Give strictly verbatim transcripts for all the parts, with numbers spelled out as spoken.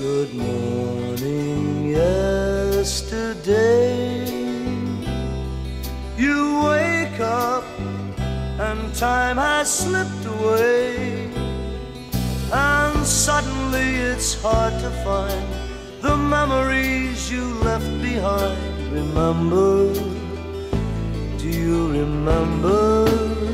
Good morning, yesterday. You wake up and time has slipped away, and suddenly it's hard to find the memories you left behind. Remember, do you remember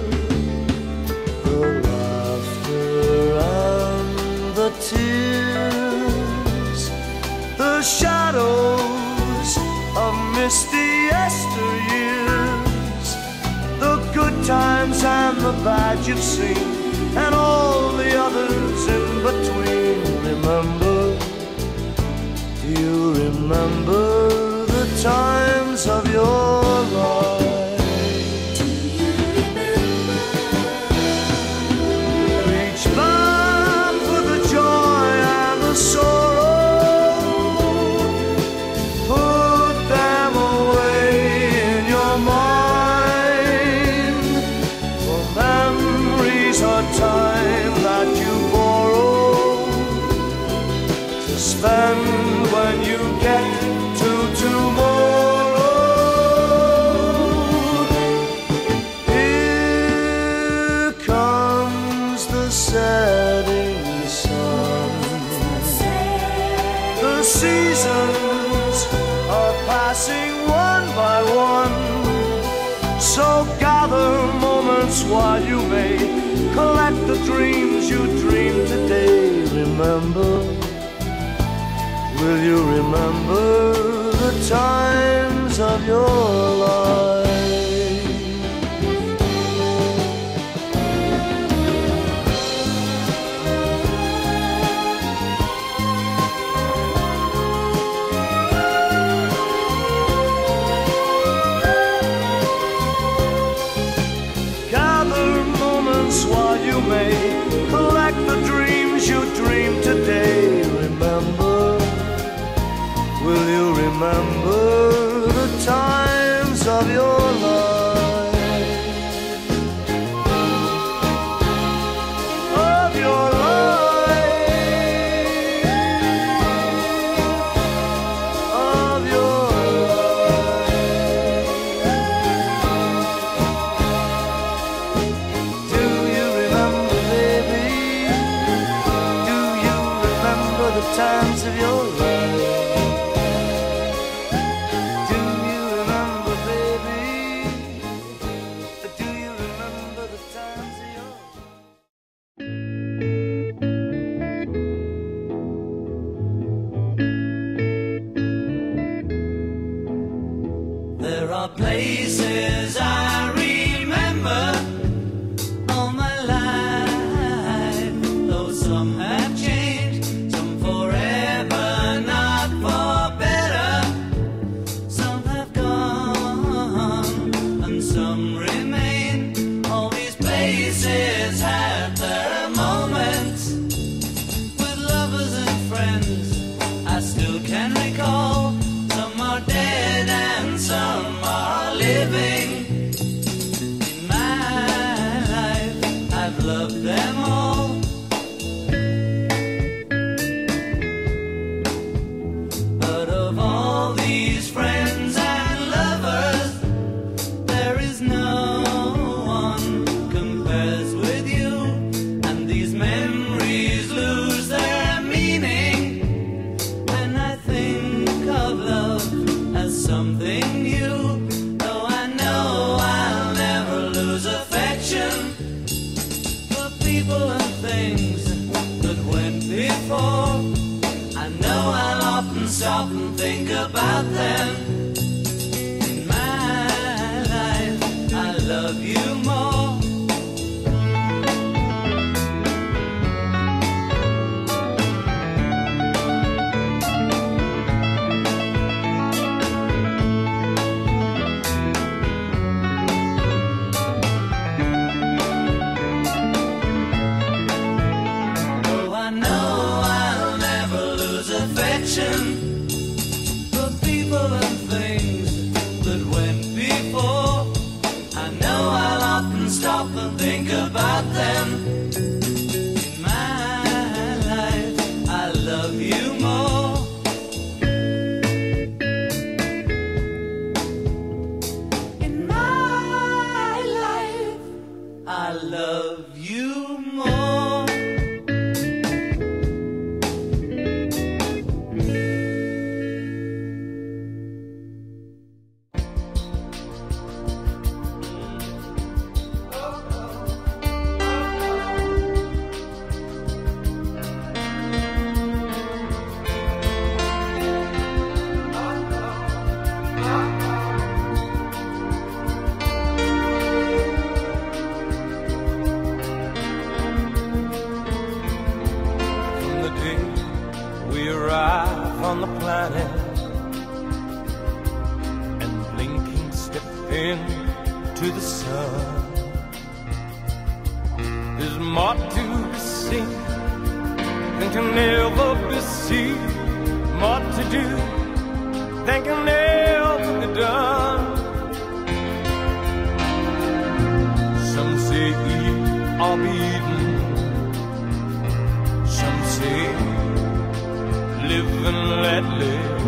the laughter and the tears, the shadows of misty yesteryears, the good times and the bad you've seen, and all the others in between? Remember, do you remember the times of your life? Do you remember? Reach back for the joy and the sorrow, put them away in your mind, for memories are time that you borrow to spend when you get to tomorrow. Here comes the setting sun. The seasons are passing one by one, so gather moments while you may, collect the dreams you dreamed today. Remember, will you remember the times of your life? Gather moments while you may, collect the dreams you dreamed today. Remember, will you remember the times of your life? Of your life. Of your life. Do you remember, baby? Do you remember the times of your life? There are places I remember all my life, though some have changed, some forever, not for better. Some have gone and some remain. All these places have their moments with lovers and friends I still can recall. Some are dead and some are living. In my life, I've loved them all. But of all these friends and lovers, there is no one compares with you. And these memories lose their meaning when I think of love as something new. Though I know I'll never lose affection for people and things that went before. I know I'll often stop and think about them. In my life, I love you more. For people and things that went before, I know I'll often stop and think about them. In my life, I love you more. arrive on the planet and blinking step into the sun. There's more to be seen than can never be seen, more to do than can never be done. Some say eat or be eaten, some say live and let live,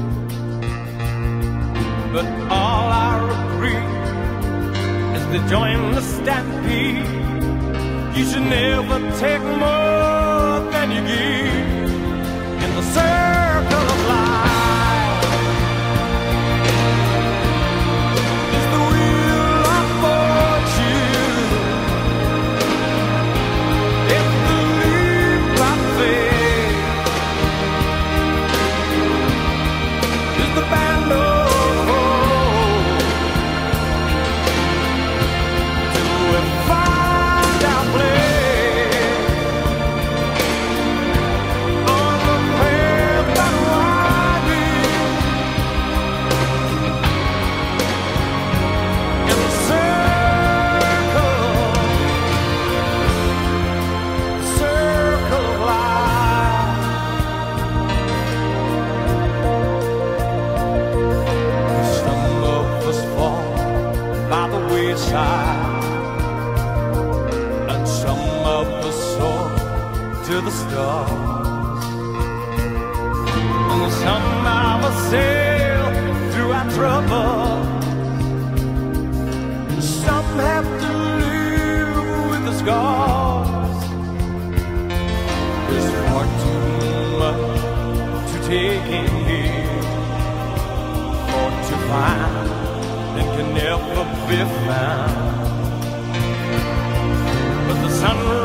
but all I agree is to join the stampede. You should never take more than you give in the circle of life. It's the wheel of fortune, it's the leap of faith, it's the band of hope. Do we find our place on the path that winding in the circle, circle of life. Some of us fall by the wayside, and some of us soar to the stars, and some of us sail through our troubles, and some have to live with the scars. There's far too much to take in here, or to find that can never be found. But the sun